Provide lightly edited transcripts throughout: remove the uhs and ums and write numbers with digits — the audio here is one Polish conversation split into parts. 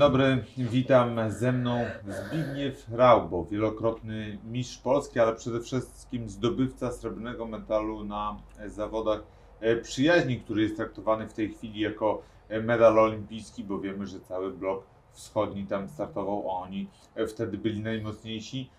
dobry, witam ze mną Zbigniew Raubo, wielokrotny mistrz Polski, ale przede wszystkim zdobywca srebrnego medalu na zawodach przyjaźni, który jest traktowany w tej chwili jako medal olimpijski, bo wiemy, że cały blok wschodni tam startował, a oni wtedy byli najmocniejsi.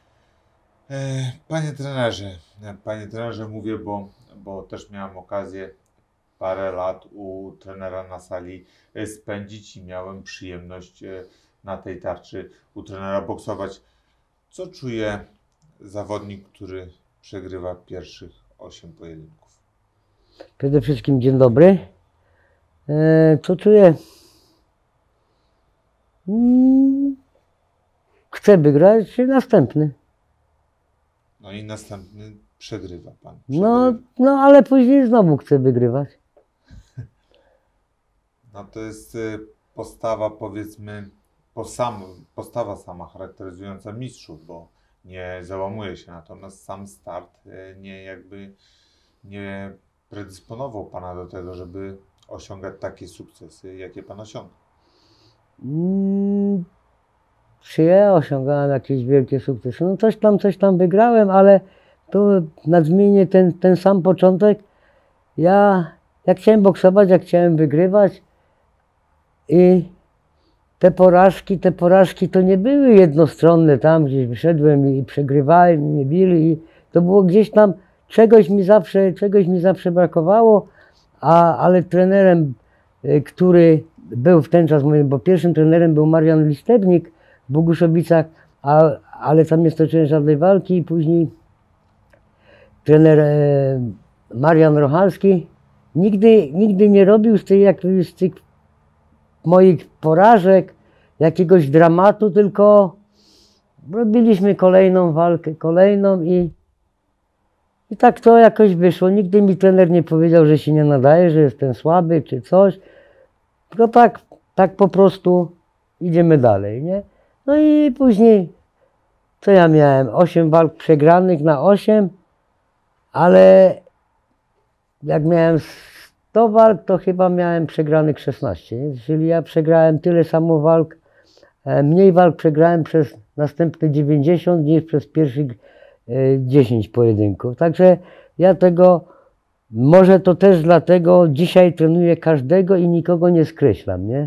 Panie trenerze mówię, bo też miałem okazję parę lat u trenera na sali spędzić i miałem przyjemność na tej tarczy u trenera boksować. Co czuje zawodnik, który przegrywa pierwszych 8 pojedynków? Przede wszystkim dzień dobry. Co czuję? Chcę wygrać następny. No i następny przegrywa pan. No ale później znowu chcę wygrywać. No to jest postawa, powiedzmy, postawa sama charakteryzująca mistrzów, bo nie załamuje się, natomiast sam start nie predysponował pana do tego, żeby osiągać takie sukcesy, jakie pan osiąga. Czy ja osiągałem jakieś wielkie sukcesy? No coś tam wygrałem, ale to nadmienię ten sam początek. Ja chciałem boksować, chciałem wygrywać i te porażki to nie były jednostronne, tam gdzieś wyszedłem i przegrywałem i mnie bili i to było gdzieś tam, czegoś mi zawsze brakowało, ale trenerem, który był w ten czas, bo pierwszym trenerem był Marian Listewnik w Boguszowicach, ale tam nie stoczyłem żadnej walki i później trener Marian Rochalski nigdy nie robił z tych moich porażek jakiegoś dramatu, tylko robiliśmy kolejną walkę, i tak to jakoś wyszło. Nigdy mi trener nie powiedział, że się nie nadaje, że jestem słaby czy coś, tylko tak po prostu idziemy dalej, nie? No i później, co ja miałem? 8 walk przegranych na 8, ale jak miałem 100 walk, to chyba miałem przegranych 16, nie? Czyli ja przegrałem tyle samo walk, mniej walk przegrałem przez następne 90 niż przez pierwszych 10 pojedynków. Także ja tego, może to też dlatego dzisiaj trenuję każdego i nikogo nie skreślam, nie?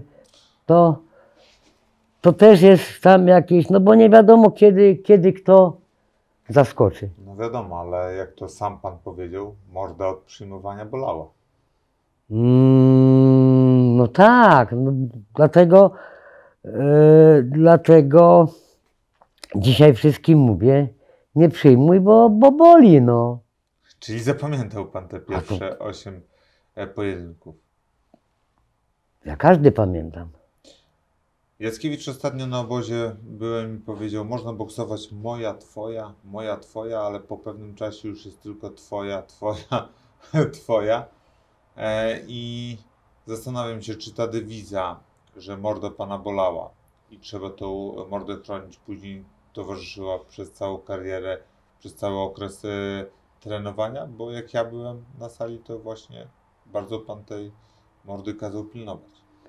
To też jest tam jakieś, no bo nie wiadomo kiedy kto zaskoczy. No wiadomo, ale jak to sam pan powiedział, morda od przyjmowania bolała. No tak, no dlatego dzisiaj wszystkim mówię, nie przyjmuj, bo boli, no. Czyli zapamiętał pan te pierwsze 8 pojedynków? Ja każdy pamiętam. Jackiewicz ostatnio na obozie byłem i powiedział, można boksować moja, twoja, ale po pewnym czasie już jest tylko twoja, twoja. I zastanawiam się, czy ta dewiza, że morda pana bolała i trzeba tą mordę chronić, później towarzyszyła przez całą karierę, przez cały okres trenowania, bo jak ja byłem na sali, to właśnie bardzo pan tej mordy kazał pilnować.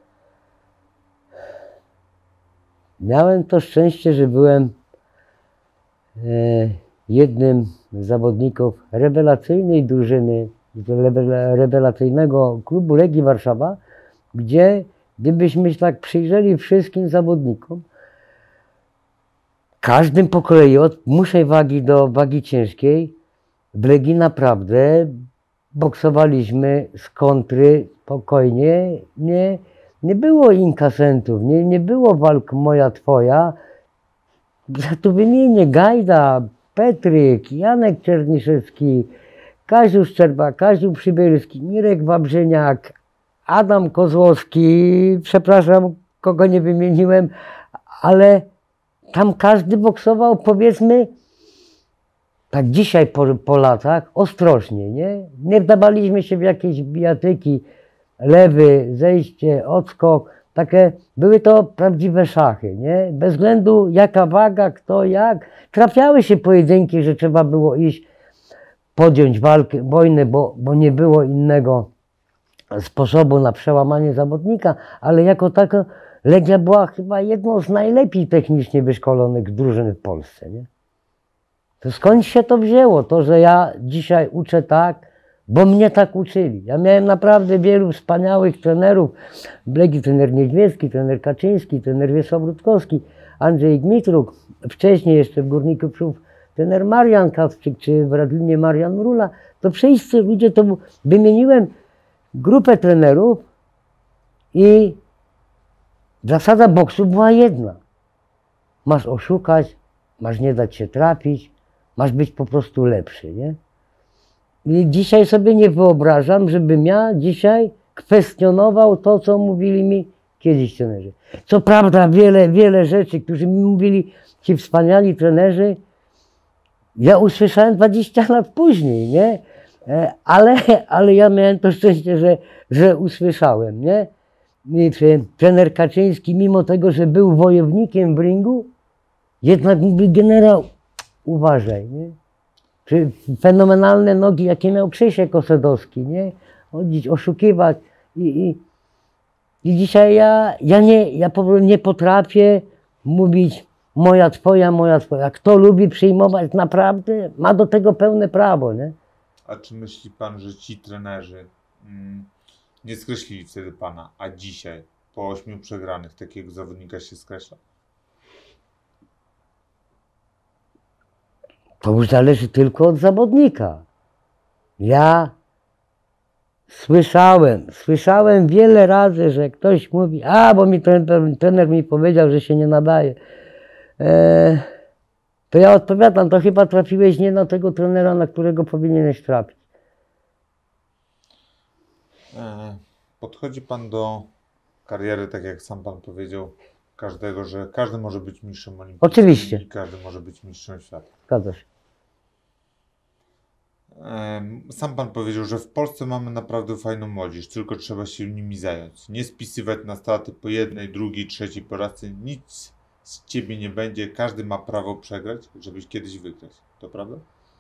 Miałem to szczęście, że byłem jednym z zawodników rewelacyjnej drużyny, rewelacyjnego klubu Legii Warszawa, gdzie gdybyśmy się tak przyjrzeli wszystkim zawodnikom, każdym po kolei od muszej wagi do wagi ciężkiej, w Legii naprawdę boksowaliśmy z kontry spokojnie, nie było inkasentów, nie było walk moja, twoja. Ja tu wymienię Gajda, Petryk, Janek Czerniszewski, Kaziu Szczerba, Kaziu Przybylski, Mirek Wawrzyniak, Adam Kozłowski, przepraszam, kogo nie wymieniłem, ale tam każdy boksował, powiedzmy, tak dzisiaj po latach, ostrożnie, nie? Nie wdawaliśmy się w jakieś bijatyki, lewy, zejście, odskok, takie, były to prawdziwe szachy, nie? Bez względu jaka waga, kto jak, trafiały się pojedynki, że trzeba było iść, podjąć wojnę, bo nie było innego sposobu na przełamanie zawodnika, ale jako tako Legia była chyba jedną z najlepiej technicznie wyszkolonych drużyn w Polsce, nie? To skąd się to wzięło? To, że ja dzisiaj uczę tak, bo mnie tak uczyli. Ja miałem naprawdę wielu wspaniałych trenerów. W Legii trener Niedźwiecki, trener Kaczyński, trener Wiesław Rutkowski, Andrzej Gmitruk, wcześniej jeszcze w Górniku Pszów trener Marian Kacprzyk, czy w Radlinie Marian Mrula. To wszyscy ludzie, to wymieniłem grupę trenerów i zasada boksu była jedna. Masz oszukać, masz nie dać się trafić, masz być po prostu lepszy, nie? I dzisiaj sobie nie wyobrażam, żebym ja dzisiaj kwestionował to, co mówili mi kiedyś trenerzy. Co prawda wiele rzeczy, którzy mi mówili ci wspaniali trenerzy, ja usłyszałem 20 lat później, nie? Ale ja miałem to szczęście, że usłyszałem, nie? I trener Kaczyński, mimo tego, że był wojownikiem w ringu, jednak mówi: generał, uważaj, nie? Czy fenomenalne nogi, jakie miał Krzysiek Osadowski, nie? Chodzić, oszukiwać. I dzisiaj ja po prostu nie potrafię mówić moja, twoja, moja, twoja. Kto lubi przyjmować, naprawdę ma do tego pełne prawo, nie? A czy myśli pan, że ci trenerzy nie skreślili wtedy pana, a dzisiaj, po 8 przegranych, takiego zawodnika się skreśla? To już zależy tylko od zawodnika. Ja słyszałem wiele razy, że ktoś mówi: a, bo mi trener mi powiedział, że się nie nadaje. To ja odpowiadam: to chyba trafiłeś nie na tego trenera, na którego powinieneś trafić. Podchodzi pan do kariery, tak jak sam pan powiedział, każdego, że każdy może być mistrzem olimpijskim. Oczywiście. I każdy może być mistrzem świata. Zgadza się. Sam pan powiedział, że w Polsce mamy naprawdę fajną młodzież, tylko trzeba się nimi zająć. Nie spisywać na straty po jednej, drugiej, trzeciej porażce. Nic z ciebie nie będzie. Każdy ma prawo przegrać, żebyś kiedyś wygrać. To prawda?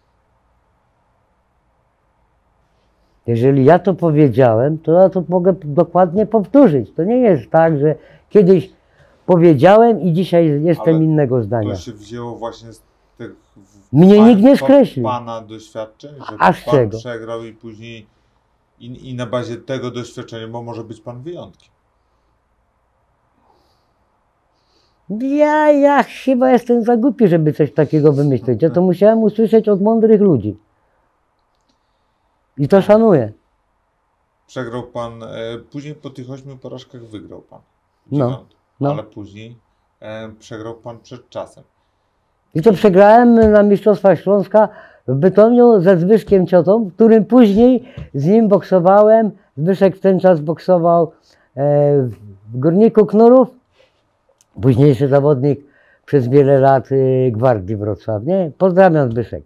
Jeżeli ja to powiedziałem, to ja to mogę dokładnie powtórzyć. To nie jest tak, że kiedyś powiedziałem i dzisiaj jestem innego zdania. To się wzięło właśnie z tych Mnie nikt nie skreślił. pana doświadczeń, że A z pan czego? przegrał i później i na bazie tego doświadczenia, bo może być pan wyjątkiem. Ja chyba jestem za głupi, żeby coś takiego wymyśleć. Ja to musiałem usłyszeć od mądrych ludzi. I to szanuję. Przegrał pan, później po tych 8 porażkach wygrał pan. No. Ale później przegrał pan przed czasem. I to przegrałem na Mistrzostwach Śląska w Bytomiu ze Zbyszkiem Ciotą, którym później z nim boksowałem. Zbyszek w ten czas boksował w Górniku Knurów. Późniejszy zawodnik przez wiele lat Gwardii Wrocław, nie? Pozdrawiam, Zbyszek.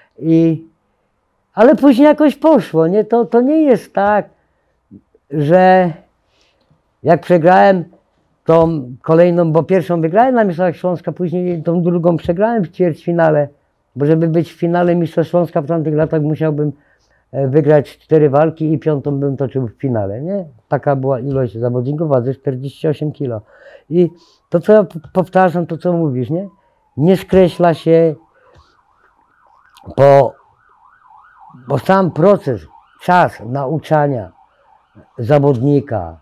Ale później jakoś poszło, nie? To nie jest tak, że jak przegrałem tą kolejną, bo pierwszą wygrałem na Mistrzostwach Śląska, później tą drugą przegrałem w ćwierćfinale, bo żeby być w finale Mistrzostw Śląska w tamtych latach musiałbym wygrać 4 walki i 5 bym toczył w finale, nie? Taka była ilość zawodników, waży 48 kg. I to, co ja powtarzam, to co mówisz, nie? Nie skreśla się, bo sam proces, czas nauczania zawodnika,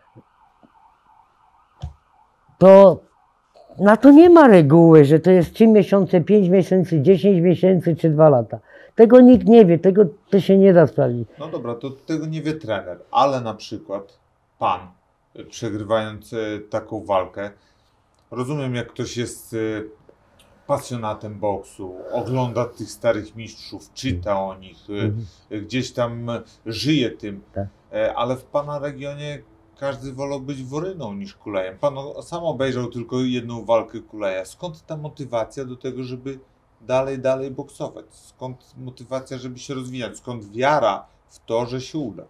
to na to nie ma reguły, że to jest 3 miesiące, 5 miesięcy, 10 miesięcy czy 2 lata. Tego nikt nie wie, to się nie da sprawdzić. No dobra, to tego nie wie trener, ale na przykład pan, przegrywając taką walkę, rozumiem, jak ktoś jest pasjonatem boksu, ogląda tych starych mistrzów, czyta o nich, gdzieś tam żyje tym, Tak. Ale w pana regionie każdy wolał być Woryną niż Kulejem. Pan sam obejrzał tylko jedną walkę Kuleja. Skąd ta motywacja do tego, żeby dalej boksować? Skąd motywacja, żeby się rozwijać? Skąd wiara w to, że się uda?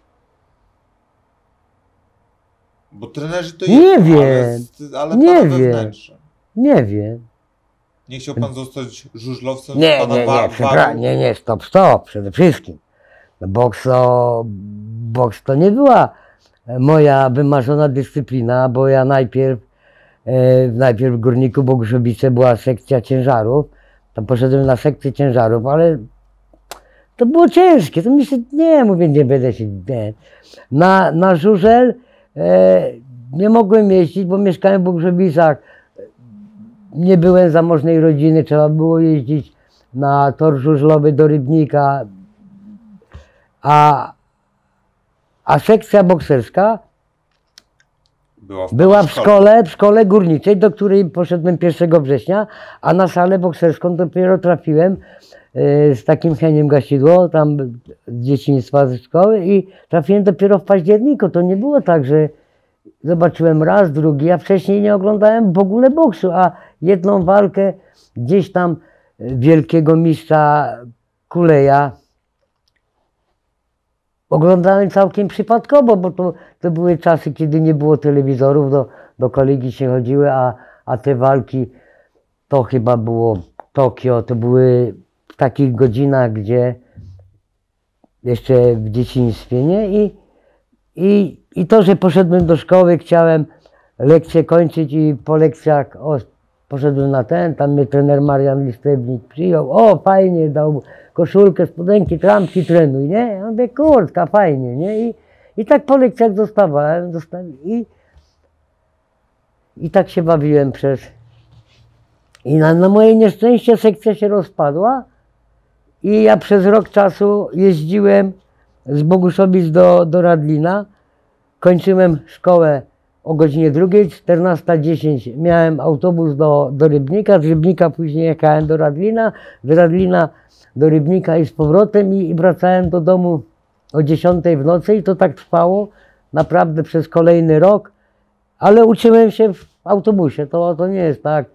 Bo trenerzy to Nie jedno, wiem. ale Nie pana wiem. wewnętrzne. Nie wiem. Nie chciał pan zostać żużlowcem? Nie, Pana nie, stop, przede wszystkim. Boks to nie była moja wymarzona dyscyplina, bo ja najpierw Najpierw w Górniku Boguszowicach była sekcja ciężarów. Tam poszedłem na sekcję ciężarów, ale to było ciężkie. To mi się, nie, mówię, nie będę się, nie. Na żużel nie mogłem jeździć, bo mieszkałem w Boguszowicach. Nie byłem z zamożnej rodziny, trzeba było jeździć na tor żużlowy do Rybnika. A sekcja bokserska była w szkole górniczej, do której poszedłem 1 września, a na salę bokserską dopiero trafiłem z takim Heniem Gasidło, tam z dzieciństwa ze szkoły, i trafiłem dopiero w październiku. To nie było tak, że zobaczyłem raz, drugi, ja wcześniej nie oglądałem w ogóle boksu, a jedną walkę gdzieś tam wielkiego mistrza Kuleja oglądałem całkiem przypadkowo, bo to były czasy, kiedy nie było telewizorów, do kolegi się chodziły, a te walki to chyba było Tokio, to były w takich godzinach, gdzie jeszcze w dzieciństwie, nie? I to, że poszedłem do szkoły, chciałem lekcje kończyć i po lekcjach poszedłem na tam mnie trener Marian Listewnik przyjął, fajnie, dał koszulkę, spodenki, trampki, trenuj, nie? Ja mówię, kurtka, fajnie, nie? I tak po lekcjach dostawałem i tak się bawiłem I na moje nieszczęście sekcja się rozpadła i ja przez rok czasu jeździłem z Boguszowic do Radlina, kończyłem szkołę o godzinie 2, 14:10 miałem autobus do Rybnika, z Rybnika później jechałem do Radlina, z Radlina do Rybnika i z powrotem i wracałem do domu o 10 w nocy i to tak trwało naprawdę przez kolejny rok, ale uczyłem się w autobusie, to nie jest tak,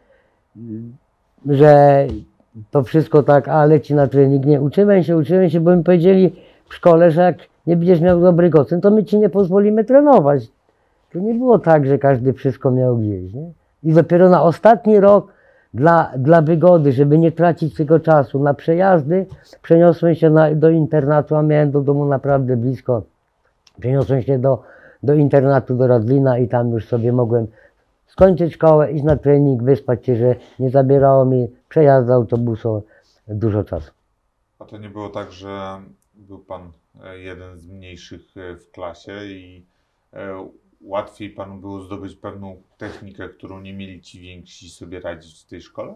że to wszystko tak, leci na trening, nie, uczyłem się, bo mi powiedzieli w szkole, że jak nie będziesz miał dobrych ocen, to my ci nie pozwolimy trenować. To nie było tak, że każdy wszystko miał gdzieś, nie? I dopiero na ostatni rok dla wygody, żeby nie tracić tego czasu na przejazdy, przeniosłem się do internatu, a miałem do domu naprawdę blisko. Przeniosłem się do internatu, do Radlina i tam już sobie mogłem skończyć szkołę, iść na trening, wyspać się, że nie zabierało mi przejazdu autobusu dużo czasu. A to nie było tak, że był pan jeden z mniejszych w klasie i łatwiej panu było zdobyć pewną technikę, którą nie mieli ci więksi sobie radzić w tej szkole?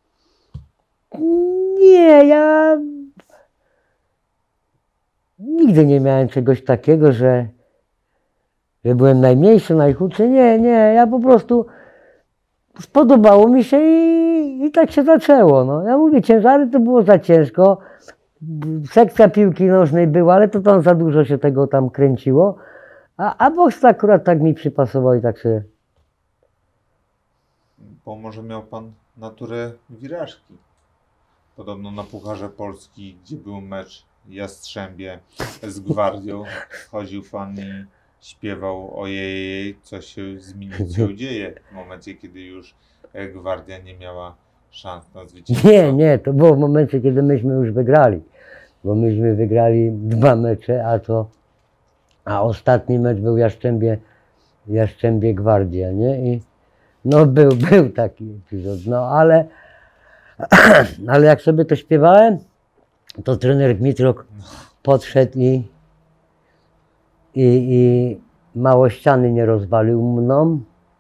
Nie, ja nigdy nie miałem czegoś takiego, że byłem najmniejszy, najchudszy. Nie, ja po prostu spodobało mi się i tak się zaczęło. No. Ja mówię, ciężary to było za ciężko. Sekcja piłki nożnej była, ale to tam za dużo się tego tam kręciło. A boks akurat tak mi przypasował i tak się... Bo może miał pan naturę wirażki. Podobno na Pucharze Polski, gdzie był mecz Jastrzębie z Gwardią, chodził pan i śpiewał ojej, co się z milicją dzieje w momencie, kiedy już Gwardia nie miała szans na zwycięstwo. Nie, to było w momencie, kiedy myśmy już wygrali. Bo myśmy wygrali 2 mecze, a ostatni mecz był Jastrzębie Gwardia, nie? I no był taki epizod, no ale jak sobie to śpiewałem, to trener Dmitrok podszedł i mało ściany nie rozwalił mną.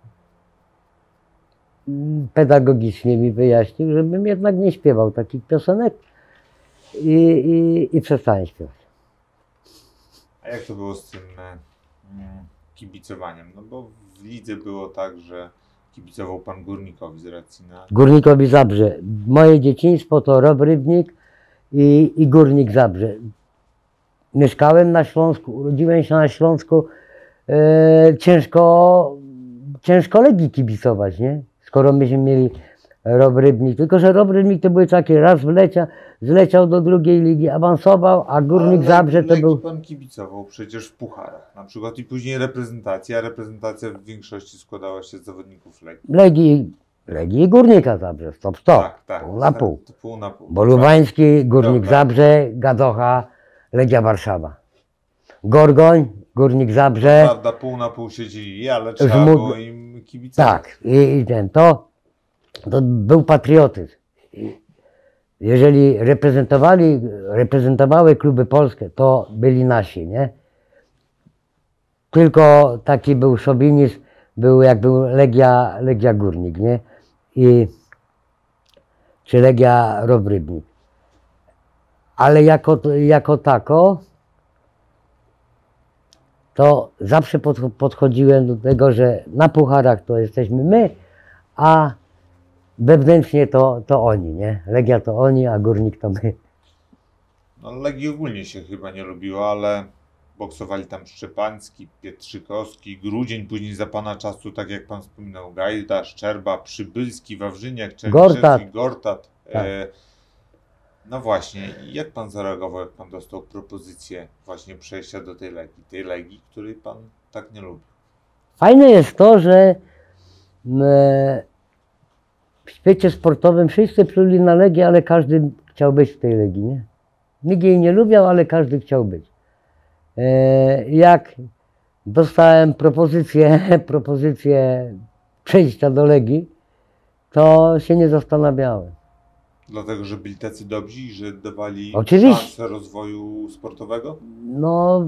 Pedagogicznie mi wyjaśnił, żebym jednak nie śpiewał takich piosenek i przestałem śpiewać. A jak to było z tym kibicowaniem? No bo w lidze było tak, że kibicował pan Górnikowi z racji na... Górnikowi Zabrze. Moje dzieciństwo to Rob Rybnik i Górnik Zabrze. Mieszkałem na Śląsku, urodziłem się na Śląsku. Ciężko Legii kibicować, nie? Skoro myśmy mieli Rob Rybnik. Tylko że Rob Rybnik to były takie, raz zleciał do drugiej ligi, awansował, a Górnik Zabrze to był... pan kibicował przecież w pucharach, na przykład i później reprezentacja. Reprezentacja w większości składała się z zawodników Legii. Legii i Górnika Zabrze, stop. Tak, pół na pół. Pół na pół. Bo Lubański, Górnik Zabrze, Gadocha, Legia Warszawa. Gorgoń, Górnik Zabrze. Prawda, pół na pół siedzieli, ale trzeba było im kibicami. Tak, i to był patriotyzm. Jeżeli reprezentowały kluby polskie, to byli nasi, nie? Tylko taki był szowinizm, jak był Legia Górnik, nie? Czy Legia Row-Rybnik. Ale jako tako, to zawsze podchodziłem do tego, że na pucharach to jesteśmy my, a wewnętrznie to oni, nie? Legia to oni, a Górnik to my. No, Legii ogólnie się chyba nie lubiło, ale boksowali tam Szczepański, Pietrzykowski, Grudzień, później za pana czasu, tak jak pan wspominał, Gajda, Szczerba, Przybylski, Wawrzyniak, Czerniszewski, Gortat. Tak. No właśnie, jak pan zareagował, jak pan dostał propozycję właśnie przejścia do tej Legii, której pan tak nie lubi? Fajne jest to, że w świecie sportowym wszyscy pluli na Legię, ale każdy chciał być w tej Legii, nie? Nikt jej nie lubiał, ale każdy chciał być. Jak dostałem propozycję przejścia do Legii, to się nie zastanawiałem. Dlatego, że byli tacy dobrzy i że dawali Oczywiście. szansę rozwoju sportowego? No,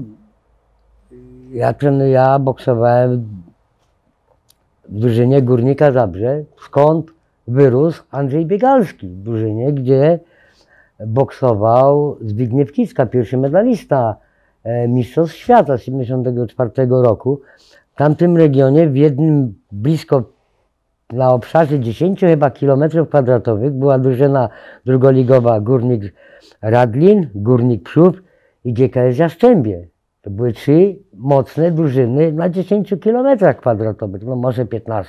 ja boksowałem w drużynie Górnika Zabrze, skąd wyrósł Andrzej Biegalski, w drużynie, gdzie boksował Zbigniew Kicka, pierwszy medalista Mistrzostw Świata z 1974 roku. W tamtym regionie, w jednym blisko na obszarze 10 chyba kilometrów kwadratowych była drużyna drugoligowa Górnik Radlin, Górnik Przów i GKS Jastrzębie. To były 3 mocne drużyny na 10 kilometrach kwadratowych, no może 15.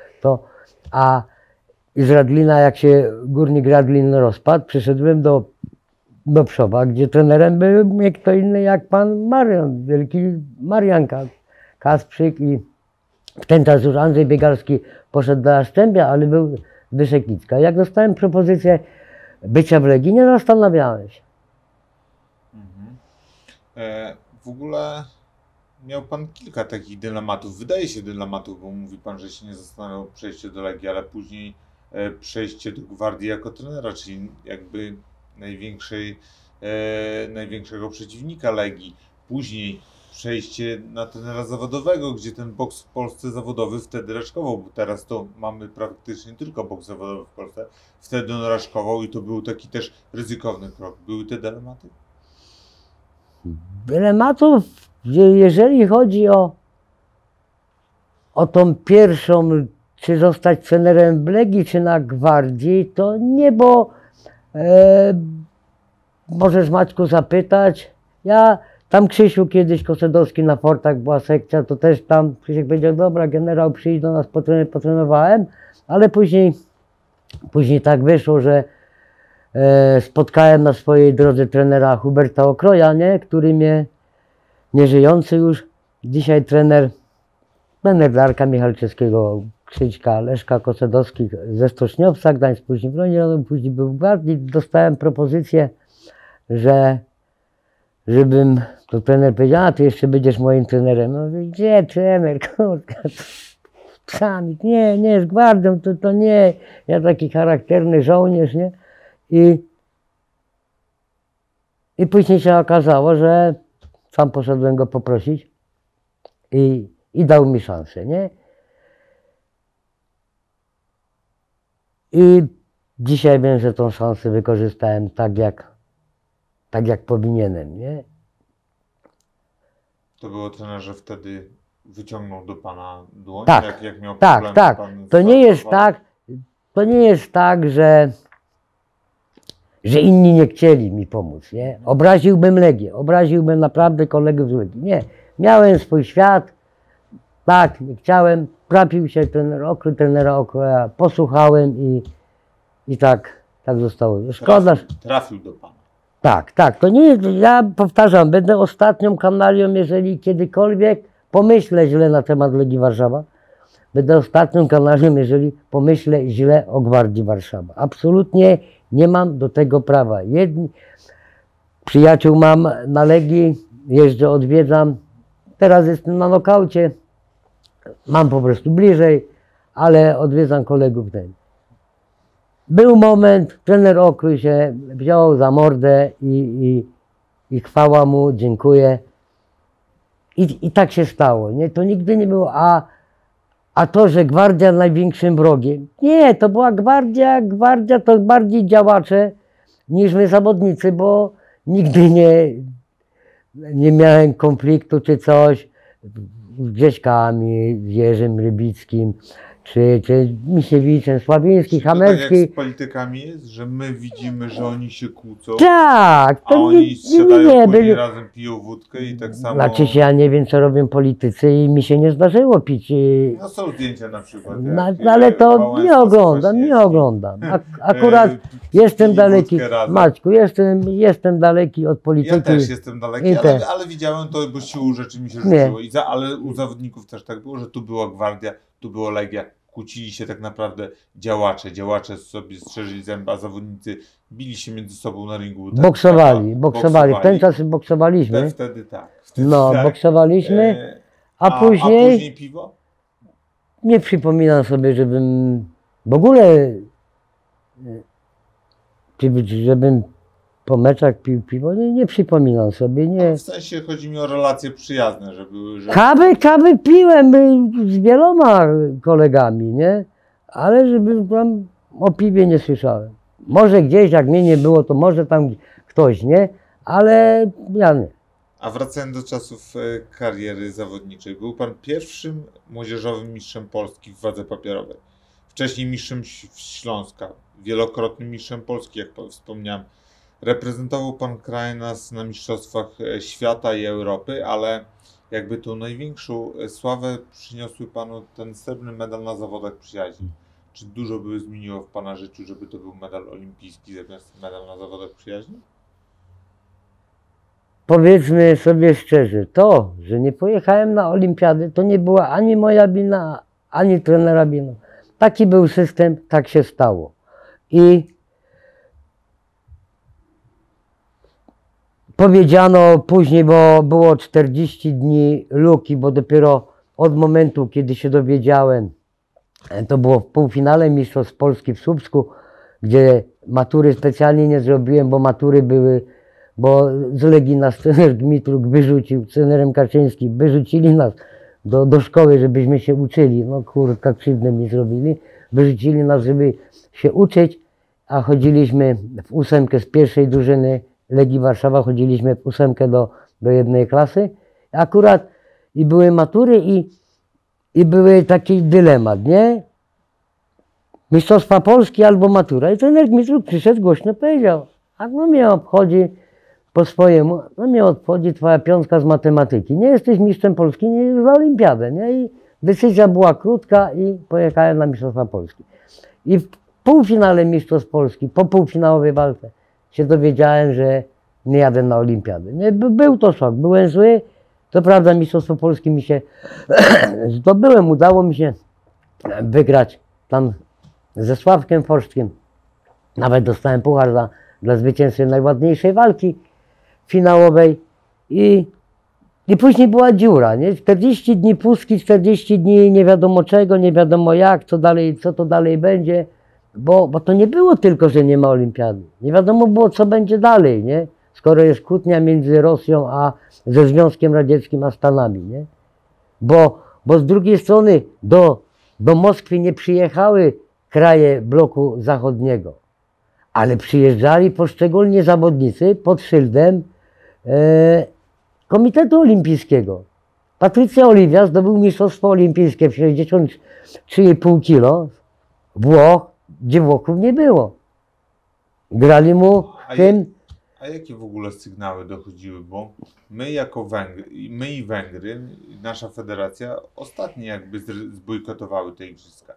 I z Radlina, jak się Górnik Radlin rozpadł, przyszedłem do Przowa, gdzie trenerem był nie kto inny jak pan Marian, wielki Marian Kasprzyk, i w ten czas już Andrzej Biegalski poszedł do Jastrzębia, ale był Zbyszek Kicka. Jak dostałem propozycję bycia w Legii, nie zastanawiałem się. W ogóle miał pan kilka takich dylematów, wydaje się dylematów, bo mówi pan, że się nie zastanawiał przejście do Legii, ale później przejście do Gwardii jako trenera, czyli jakby największego przeciwnika Legii. Później przejście na trenera zawodowego, gdzie ten boks w Polsce zawodowy wtedy raczkował, bo teraz to mamy praktycznie tylko boks zawodowy w Polsce. Wtedy on raczkował i to był taki też ryzykowny krok. Były te dylematy? Dylematów, jeżeli chodzi o tą pierwszą, czy zostać trenerem w Legii, czy na Gwardii, to nie, bo możesz Maćku zapytać. Tam Krzysiu kiedyś, Kosedowski na Fortach była sekcja, to też tam Krzysiek powiedział, dobra, generał, przyjdź do nas, potrenowałem, ale później tak wyszło, że spotkałem na swojej drodze trenera Huberta Okroja, nie? Który mnie, nieżyjący już, dzisiaj trener Darka Michalczewskiego, Krzyśka, Leszka Kosedowskich ze Stoczniowca, Gdańsk, później w Wronie, później był w Gwardii. Dostałem propozycję, żebym, to trener powiedział, a ty jeszcze będziesz moim trenerem. No mówię, gdzie trener, kurka, Samit, nie, z Gwardią, to nie, ja taki charakterny żołnierz, nie? I później się okazało, że sam poszedłem go poprosić i dał mi szansę, nie? I dzisiaj wiem, że tą szansę wykorzystałem tak jak powinienem, nie? To było trener, że wtedy wyciągnął do pana dłoń, Tak, jak miał tak, problem, tak. pan To nie jest tak, że inni nie chcieli mi pomóc, nie? Obraziłbym Legię, obraziłbym naprawdę kolegów z Legii. Nie, miałem swój świat, tak, nie chciałem, trafił się trenera Okroja, posłuchałem i tak zostało. Szkoda. Trafił do pana. Tak, to nie jest, ja powtarzam, będę ostatnią kanalią, jeżeli kiedykolwiek pomyślę źle na temat Legii Warszawa. Będę ostatnią kanalią, jeżeli pomyślę źle o Gwardii Warszawa. Absolutnie nie mam do tego prawa. Przyjaciół mam na Legii, jeżdżę, odwiedzam. Teraz jestem na nokaucie, mam po prostu bliżej. ale odwiedzam kolegów ten. Był moment, trener Okruj się wziął za mordę i chwała mu, dziękuję. I tak się stało, nie? To nigdy nie było, a to, że gwardia największym wrogiem. Nie, to była gwardia to bardziej działacze niż my zawodnicy, bo nigdy nie miałem konfliktu czy coś z Grześkami, z Jerzym Rybickim, czy Misiewiczem, Sławiński, Czy to tak Hamerski. jak z politykami jest, że my widzimy, że oni się kłócą, Tak, a to oni siadają później byli. razem, piją wódkę i tak samo... Znaczy się, ja nie wiem, co robią politycy i mi się nie zdarzyło pić. No są zdjęcia na przykład. No, ale to nie oglądam. Akurat jestem daleki, razem. Maćku, jestem daleki od polityki. Ja też jestem daleki, ale widziałem to, bo siłą rzeczy mi się Nie. rzuciło. Ale u zawodników też tak było, że tu była gwardia, tu była Legia. Kłócili się tak naprawdę działacze sobie strzeżyli zęby, a zawodnicy bili się między sobą na ringu. Tak, Boksowali. W ten czas boksowaliśmy. Wtedy tak. No, tak. boksowaliśmy, A później piwo? nie przypominam sobie, żebym w ogóle, żebym po meczach pił piwo, nie przypominam sobie, nie. W sensie chodzi mi o relacje przyjazne, że były... Że... Kawy piłem z wieloma kolegami, nie? Ale żeby tam o piwie nie słyszałem. Może gdzieś, jak mnie nie było, to może tam ktoś, nie? Ale ja nie. A wracając do czasów kariery zawodniczej, był pan pierwszym młodzieżowym mistrzem Polski w wadze papierowej. Wcześniej mistrzem Śląska, wielokrotnym mistrzem Polski, jak wspomniałem. Reprezentował pan kraj na mistrzostwach świata i Europy, ale jakby tą największą sławę przyniosły panu ten srebrny medal na zawodach przyjaźni. Czy dużo by zmieniło w pana życiu, żeby to był medal olimpijski zamiast medal na zawodach przyjaźni? Powiedzmy sobie szczerze, to, że nie pojechałem na olimpiady, to nie była ani moja wina, ani trenera wina. Taki był system, tak się stało. I powiedziano później, bo było 40 dni luki, bo dopiero od momentu, kiedy się dowiedziałem, to było w półfinale Mistrzostw Polski w Słupsku, gdzie matury specjalnie nie zrobiłem, bo matury były, bo z Legii nas trener Dmitruk wyrzucił, trenerem Kaczyńskim, wyrzucili nas do szkoły, żebyśmy się uczyli. No kurka, krzywdę mi zrobili. Wyrzucili nas, żeby się uczyć, a chodziliśmy w ósemkę z pierwszej drużyny Legii Warszawa, chodziliśmy w ósemkę do jednej klasy. Akurat i były matury i były taki dylemat, nie? Mistrzostwa Polski albo matura. I trener Dmitruk przyszedł, głośno powiedział, a no mnie obchodzi po swojemu, no mnie obchodzi twoja piątka z matematyki. Nie jesteś mistrzem Polski, nie jest za olimpiadę, nie? I decyzja była krótka i pojechałem na Mistrzostwa Polski. I w półfinale Mistrzostw Polski, po półfinałowej walce się dowiedziałem, że nie jadę na olimpiadę. Nie? Był to szok, byłem zły. To prawda, Mistrzostwo Polski mi się zdobyłem, udało mi się wygrać tam ze Sławkiem Forsztkiem. Nawet dostałem puchar dla zwycięstwa najładniejszej walki finałowej i później była dziura, nie? 40 dni pustki, 40 dni nie wiadomo czego, nie wiadomo jak, co to dalej będzie, bo to nie było tylko, że nie ma olimpiady. Nie wiadomo było, co będzie dalej, nie? Skoro jest kłótnia między Rosją ze Związkiem Radzieckim a Stanami, nie? Bo z drugiej strony do Moskwy nie przyjechały kraje bloku zachodniego, ale przyjeżdżali poszczególni zawodnicy pod szyldem Komitetu Olimpijskiego. Patrycja Oliwia zdobył mistrzostwo olimpijskie w 63,5 kg Włoch, gdzie Włochów nie było. Grali mu tym. A jakie w ogóle sygnały dochodziły? Bo my jako my i Węgry, nasza federacja, ostatnio jakby zbojkotowały te igrzyska.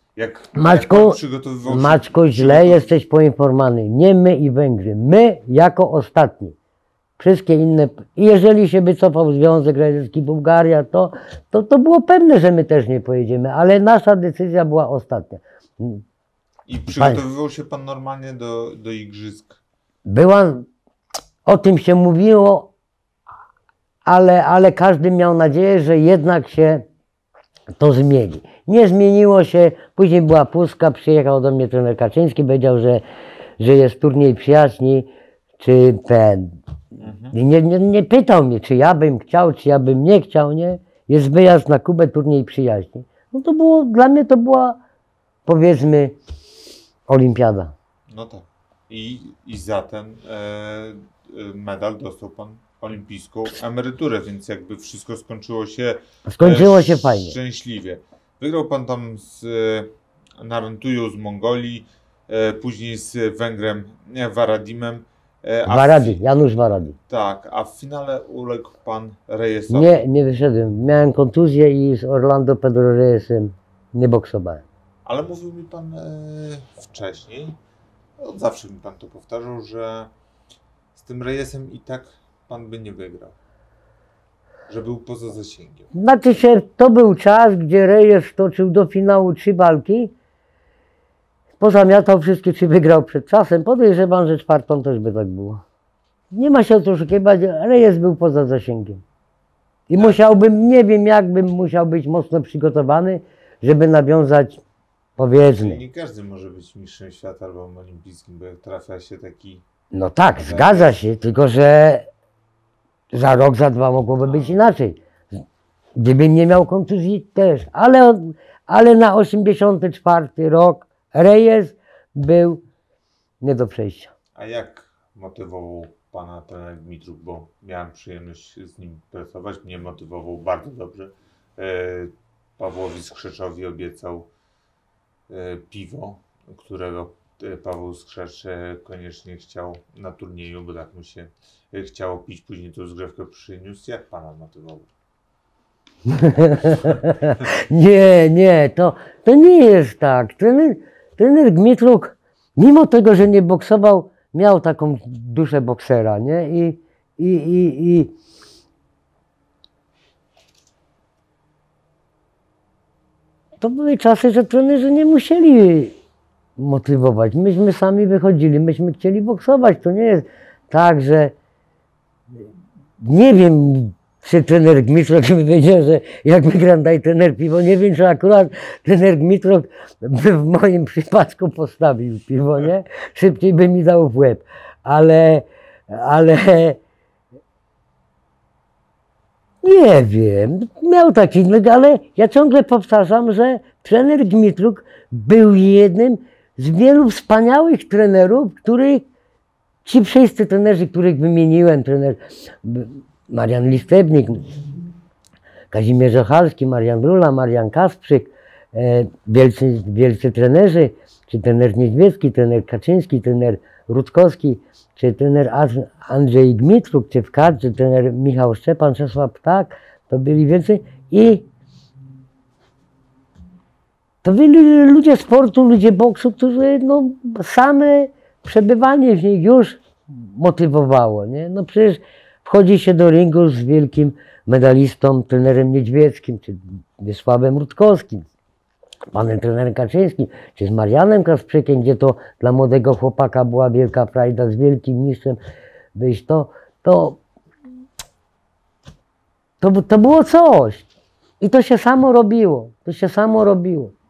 Maćko, źle jesteś poinformowany. Nie my i Węgry. My jako ostatni. Wszystkie inne. I jeżeli się wycofał Związek Radziecki, Bułgaria, to było pewne, że my też nie pojedziemy, ale nasza decyzja była ostatnia. I przygotowywał się pan normalnie do igrzysk? O tym się mówiło, ale każdy miał nadzieję, że jednak się to zmieni. Nie zmieniło się, później była pustka, przyjechał do mnie trener Kaczyński, powiedział, że jest turniej przyjaźni, czy ten... I nie pytał mnie, czy ja bym chciał, czy ja bym nie chciał, nie? Jest wyjazd na Kubę, turniej przyjaźni. No to było, dla mnie to była, powiedzmy, olimpiada. No tak. I za ten medal dostał pan olimpijską emeryturę, więc jakby wszystko Skończyło się fajnie. szczęśliwie. Wygrał pan tam z Narantują z Mongolii, później z Węgrem Varadimem. Varadi, Janusz Varadi. Tak, a w finale uległ pan Reyesowi. Nie wyszedłem. Miałem kontuzję i z Orlando Pedro Reyesem nie boksowałem. Ale mówił mi pan wcześniej, od zawsze mi pan to powtarzał, że z tym Reyesem i tak pan by nie wygrał. Że był poza zasięgiem. Znaczy się, to był czas, gdzie Reyes toczył do finału 3 walki. Pozamiatał wszystkie 3, wygrał przed czasem. Podejrzewam, że 4. też by tak było. Nie ma się o co oszukiwać, Reyes był poza zasięgiem. I musiałbym, nie wiem jakbym musiał być mocno przygotowany, żeby nawiązać, powiedzmy. Nie każdy może być mistrzem świata albo olimpijskim, bo jak trafia się taki... No tak, zgadza się, tylko że za rok, za 2 mogłoby być inaczej. Gdybym nie miał kontuzji też, ale na 84 rok Reyes był nie do przejścia. A jak motywował pana trener Dmitruk, bo miałem przyjemność z nim pracować, mnie motywował bardzo dobrze. Pawłowi Skrzeczowi obiecał piwo, którego Paweł Skrzecz koniecznie chciał na turnieju, bo tak mu się chciało pić, później tą zgrzewkę przyniósł. Jak pana motywował? Nie, to nie jest tak. Trener Dmitruk, mimo tego, że nie boksował, miał taką duszę boksera, nie? I to były czasy, że trenerzy nie musieli motywować. Myśmy sami wychodzili, myśmy chcieli boksować. To nie jest tak, że nie wiem, czy trener Dmitrok mi wiedział, że jak wygram, daj trener piwo. Nie wiem, czy akurat trener Dmitrok by w moim przypadku postawił piwo, nie? Szybciej by mi dał w łeb. Ale nie wiem, miał taki, ale ja ciągle powtarzam, że trener Dmitruk był jednym z wielu wspaniałych trenerów, których ci wszyscy trenerzy, których wymieniłem, trener Marian Listebnik, Kazimierz Ochalski, Marian Brula, Marian Kasprzyk, wielcy trenerzy, czy trener Niedźwiecki, trener Kaczyński, trener Rutkowski, czy trener Andrzej Dmitruk, czy w kadrze trener Michał Szczepan, Czesław Ptak, to byli więcej i to byli ludzie sportu, ludzie boksu, którzy no, same przebywanie w nich już motywowało, nie? No przecież wchodzi się do ringu z wielkim medalistą, trenerem Niedźwieckim, czy Wiesławem Rutkowskim, panem trenerem Kaczyńskim, czy z Marianem Kasprzykiem, gdzie to dla młodego chłopaka była wielka frajda z wielkim mistrzem wyjść, to było coś. I to się samo robiło,